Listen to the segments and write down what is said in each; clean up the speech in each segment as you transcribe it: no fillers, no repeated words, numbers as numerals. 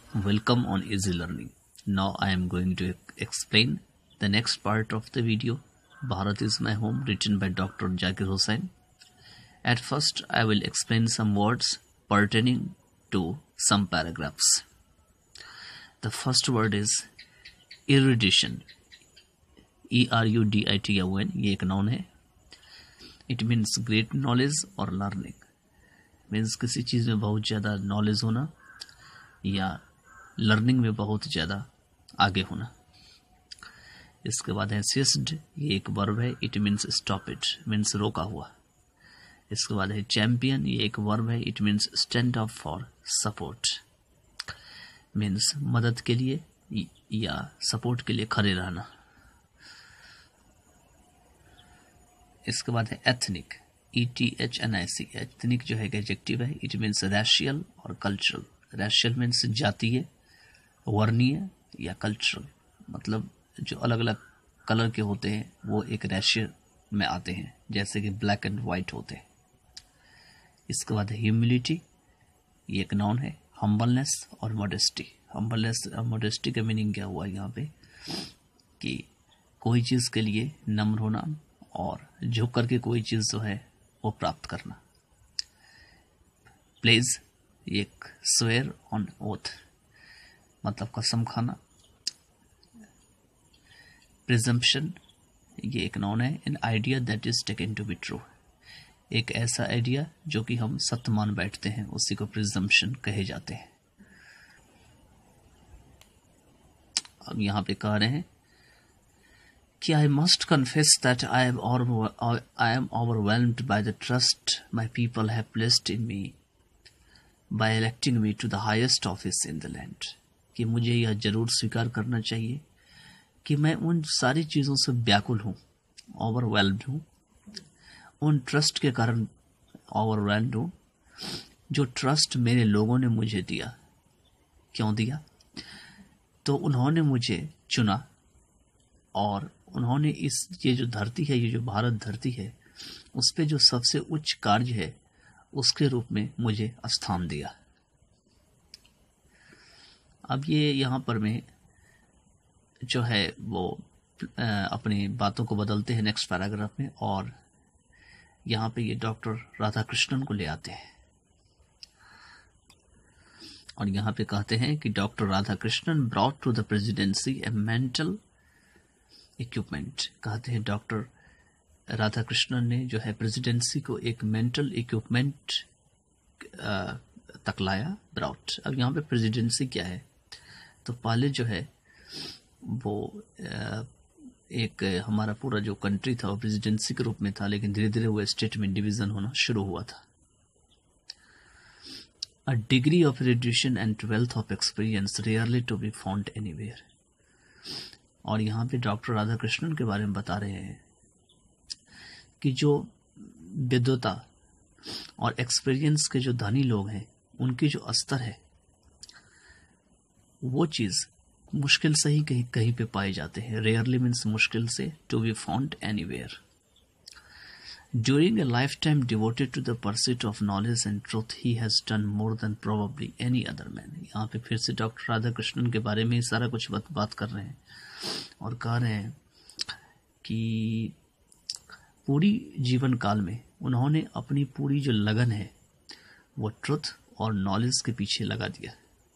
Welcome on Easy Learning. Now I am going to explain the next part of the video. Bharat is my home, written by Dr. Zakir Hussain. At first, I will explain some words pertaining to some paragraphs. The first word is erudition. E-R-U-D-I-T-O-N. ये एक noun है. It means great knowledge or learning. Means किसी चीज में बहुत ज्यादा knowledge होना या लर्निंग में बहुत ज़्यादा आगे होना. इसके बाद है सीज्ड. ये एक वर्ब है. It means stop it, means रोका हुआ. इसके बाद है चैंपियन. ये एक वर्ब है. It means stand up for support, means मदद के लिए या सपोर्ट के लिए खड़े रहना. इसके बाद है एथनिक. ETHNIC. एथनिक जो है एडजेक्टिव है. इट मीन्स रैशियल और कल्चरल. रैशियल मीन्स जातीय, वर्णीय या कल्चरल, मतलब जो अलग अलग कलर के होते हैं वो एक रैशियल में आते हैं, जैसे कि ब्लैक एंड वाइट होते हैं. इसके बाद ह्यूमिलिटी. ये एक नाउन है. हम्बलनेस और मॉडेस्टी. हम्बलनेस और मॉडेस्टी का मीनिंग क्या हुआ यहाँ पे कि कोई चीज़ के लिए नम्र होना और झुक करके कोई चीज़ जो है वो प्राप्त करना. प्लेज. एक स्वेयर ऑन ओथ, मतलब कसम खाना. प्रिजम्पशन. ये एक नाउन है. An idea that is taken to be true. एक ऐसा आइडिया जो कि हम सत्य मान बैठते हैं, उसी को प्रिजम्पशन कहे जाते हैं. अब यहाँ पे कह रहे हैं कि I must confess that I am overwhelmed by the trust my people have placed in me by electing me to the highest office in the land. कि मुझे यह जरूर स्वीकार करना चाहिए कि मैं उन सारी चीज़ों से व्याकुल हूँ, ओवरवेल्म्ड हूँ. उन ट्रस्ट के कारण ओवरवेल्म्ड हूँ जो ट्रस्ट मेरे लोगों ने मुझे दिया. क्यों दिया? तो उन्होंने मुझे चुना और उन्होंने ये जो धरती है, ये जो भारत धरती है, उस पे जो सबसे उच्च कार्य है उसके रूप में मुझे स्थान दिया. अब ये यहाँ पर मैं जो है वो अपनी बातों को बदलते हैं नेक्स्ट पैराग्राफ में, और यहाँ पे ये डॉक्टर राधाकृष्णन को ले आते हैं और यहाँ पे कहते हैं कि doctor Radhakrishnan brought to the presidency a mental equipment. कहते हैं डॉक्टर राधाकृष्णन ने जो है प्रेसिडेंसी को एक मेंटल इक्विपमेंट तक लाया. ब्रॉट. अब यहाँ पे प्रेसिडेंसी क्या है? तो पहले जो है वो एक हमारा पूरा जो कंट्री था वो प्रेसिडेंसी के रूप में था, लेकिन धीरे धीरे वो स्टेट में डिवीजन होना शुरू हुआ था. A degree of education and wealth of experience rarely to be found anywhere. और यहाँ पे डॉक्टर राधाकृष्णन के बारे में बता रहे हैं कि जो विद्वता और एक्सपीरियंस के जो धनी लोग हैं उनकी जो स्तर है वो चीज़ मुश्किल से ही कहीं पे पाए जाते हैं. रेयरली मीन्स मुश्किल से, to be found anywhere. During a life time devoted to the pursuit of knowledge and truth he has done more than probably any other man. यहाँ पे फिर से डॉक्टर राधाकृष्णन के बारे में ही सारा कुछ बात कर रहे हैं और कह रहे हैं कि पूरी जीवन काल में उन्होंने अपनी पूरी जो लगन है वो ट्रुथ और नॉलेज के पीछे लगा दिया.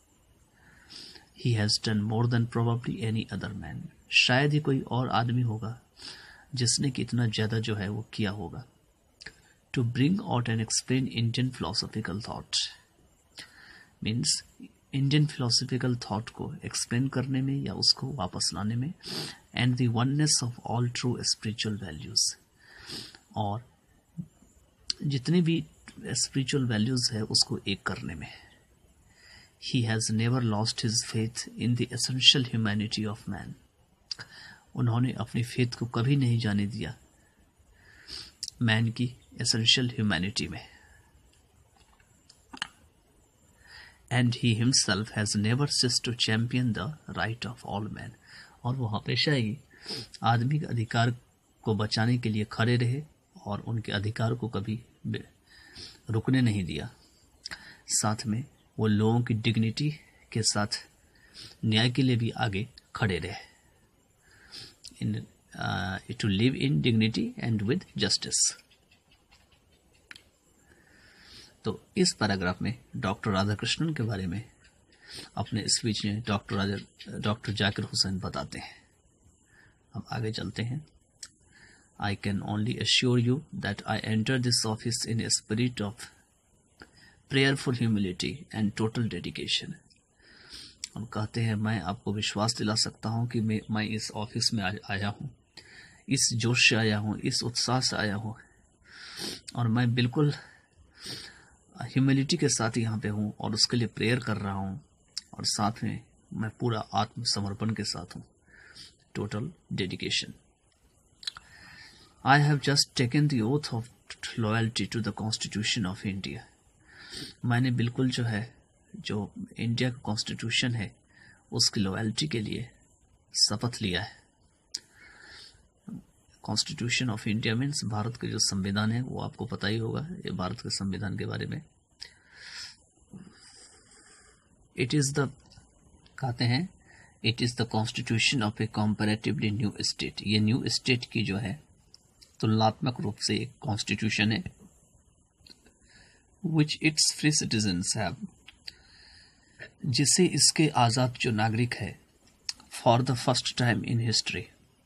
He has done more than probably any other man. शायद ही कोई और आदमी होगा जिसने कि इतना ज़्यादा जो है वो किया होगा. To bring out and explain Indian philosophical thought means Indian philosophical thought को explain करने में या उसको वापस लाने में, and the oneness of all true spiritual values. और जितने भी spiritual values है उसको एक करने में. He has never lost his faith in the essential humanity of man. उन्होंने अपनी फेथ को कभी नहीं जाने दिया मैन की एसेंशियल ह्यूमैनिटी में. And he himself has never ceased to champion the right of all men. और वो हमेशा ही आदमी के अधिकार को बचाने के लिए खड़े रहे और उनके अधिकार को कभी रुकने नहीं दिया. साथ में वो लोगों की डिग्निटी के साथ न्याय के लिए भी आगे खड़े रहे, to live in dignity and with justice. तो इस पैराग्राफ में डॉक्टर राधाकृष्णन के बारे में अपने स्पीच में डॉक्टर जाकिर हुसैन बताते हैं। अब आगे चलते हैं। I can only assure you that I entered this office in a spirit of prayerful humility and total dedication. हम कहते हैं, मैं आपको विश्वास दिला सकता हूं कि मैं इस ऑफिस में आया हूं, इस जोश से आया हूं, इस उत्साह से आया हूं, और मैं बिल्कुल ह्यूमिलिटी के साथ यहाँ पे हूँ और उसके लिए प्रेयर कर रहा हूँ, और साथ में मैं पूरा आत्मसमर्पण के साथ हूँ, total dedication. I have just taken the oath of loyalty to the Constitution of India. मैंने बिल्कुल जो इंडिया का कॉन्स्टिट्यूशन है उसकी लॉयल्टी के लिए शपथ लिया है। कॉन्स्टिट्यूशन ऑफ इंडिया मीन्स भारत के जो संविधान है, वो आपको पता ही होगा, ये भारत के संविधान के बारे में। It is the constitution of a comparatively new state. ये न्यू स्टेट की जो है तुलनात्मक रूप से एक कॉन्स्टिट्यूशन है, which its free citizens have, जिसे इसके आजाद जो नागरिक है for the first time in history,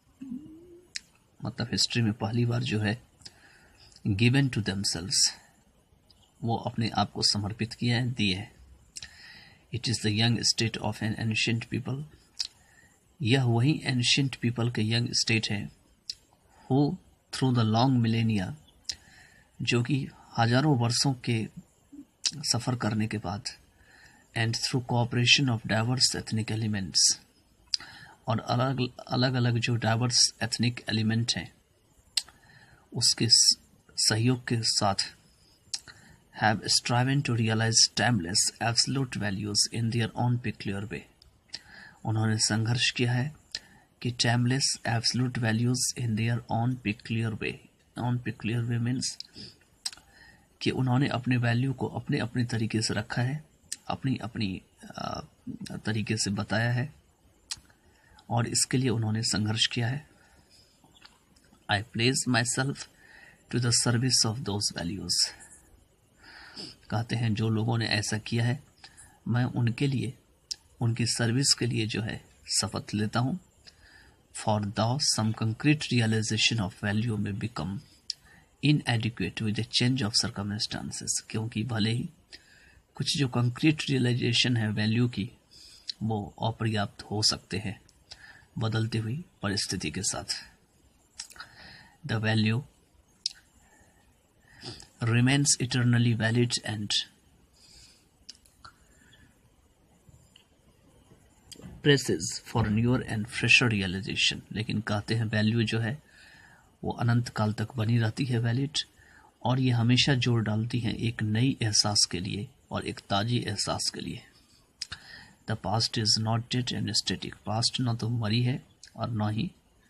मतलब हिस्ट्री में पहली बार जो है गिवन टू देमसेल्व्स, वो अपने आप को समर्पित किया है, दिए है। It is the young state of an ancient people. यह वही एंशिएंट पीपल के यंग स्टेट है, who through the long millennia, जो कि हजारों वर्षों के सफर करने के बाद, and through cooperation of diverse ethnic elements, और अलग अलग जो डाइवर्स एथनिक एलिमेंट हैं उसके सहयोग के साथ, have striven to realise timeless absolute values in their own peculiar way. उन्होंने संघर्ष किया है कि timeless absolute values in their own peculiar way. Own peculiar way means कि उन्होंने अपने वैल्यू को अपने अपने तरीके से रखा है, अपनी अपनी तरीके से बताया है, और इसके लिए उन्होंने संघर्ष किया है। I place my self to the service of those values. कहते हैं जो लोगों ने ऐसा किया है, मैं उनके लिए, उनकी सर्विस के लिए जो है शपथ लेता हूँ। For the some concrete realisation of value में become inadequate with the change of circumstances, क्योंकि भले ही कुछ जो कंक्रीट रियलाइजेशन है वैल्यू की, वो अपर्याप्त हो सकते हैं बदलती हुई परिस्थिति के साथ। The value remains eternally valid and presses for newer and fresher realization। लेकिन कहते हैं वैल्यू जो है वो अनंत काल तक बनी रहती है वैलिड, और ये हमेशा जोर डालती हैं एक नई एहसास के लिए और एक ताजी एहसास के लिए। The past is not dead and static. Past ना तो मरी है और ना ही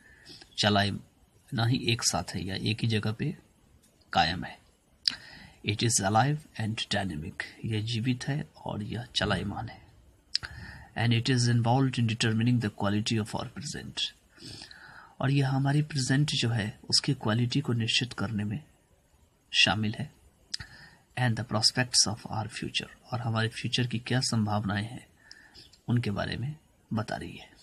एक साथ है या एक ही जगह पे कायम है। It is alive and dynamic. यह जीवित है और यह चलायमान है। And it is involve in determining the quality of our present. और यह हमारी प्रेजेंट जो है उसकी क्वालिटी को निश्चित करने में शामिल है। And the prospects of our future. और हमारे फ्यूचर की क्या संभावनाएं हैं उनके बारे में बता रही है।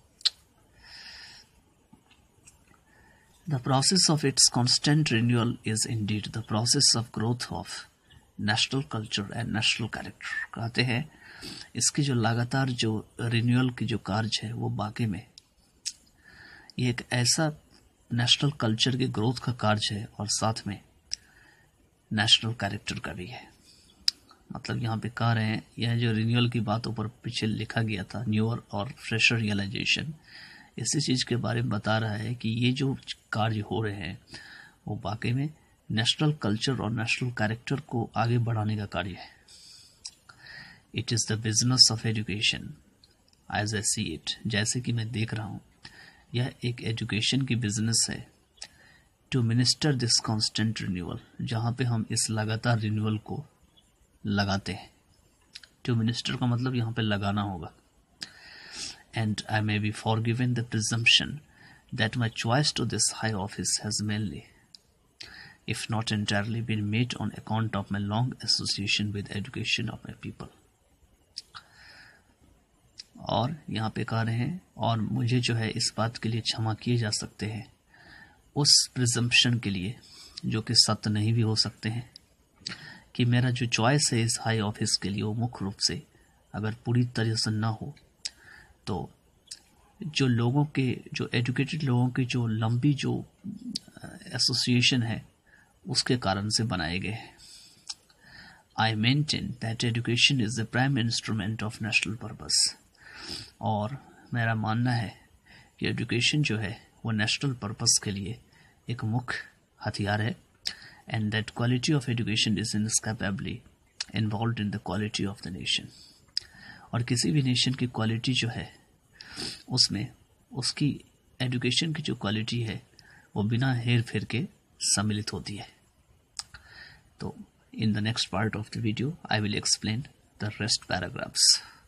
The process of its constant renewal is indeed the process of growth of national culture and national character। कहते हैं इसकी जो लगातार जो रिन्यूअल की जो कार्य है वो वाकई में ये एक ऐसा नेशनल कल्चर के ग्रोथ का कार्य है और साथ में नेशनल कैरेक्टर का भी है। मतलब यहाँ पे कह रहे हैं यह जो रिन्यूअल की बात ऊपर पीछे लिखा गया था, न्यूअर और फ्रेशर रियलाइजेशन, इसी चीज़ के बारे में बता रहा है कि ये जो कार्य हो रहे हैं वो वाकई में नेशनल कल्चर और नेशनल कैरेक्टर को आगे बढ़ाने का कार्य है। It is the business of education as I see it. जैसे कि मैं देख रहा हूँ यह एक एजुकेशन की बिजनेस है। To minister this constant renewal, जहाँ पे हम इस लगातार रिन्यूअल को लगाते हैं। टू मिनिस्टर का मतलब यहाँ पे लगाना होगा। And I may be forgiven the presumption that my choice to this high office has mainly if not entirely been made on account of my long association with education of my people। और यहाँ पे कह रहे हैं, और मुझे जो है इस बात के लिए क्षमा किए जा सकते हैं उस प्रिजम्पशन के लिए जो कि सत्य नहीं भी हो सकते हैं, कि मेरा जो चॉइस है इस हाई ऑफिस के लिए वो मुख्य रूप से अगर पूरी तरह से ना हो तो जो लोगों के, जो एजुकेटेड लोगों की जो लंबी जो एसोसिएशन है उसके कारण से बनाए गए हैं। I maintain that education is the prime instrument of national purpose. और मेरा मानना है कि एजुकेशन जो है वो नेशनल पर्पस के लिए एक मुख्य हथियार है। And that quality of education is inescapably involve in the quality of the nation. और किसी भी नेशन की क्वालिटी जो है उसमें उसकी एजुकेशन की जो क्वालिटी है वो बिना हेर फेर के सम्मिलित होती है। तो in the next part of the video I will explain the rest paragraphs.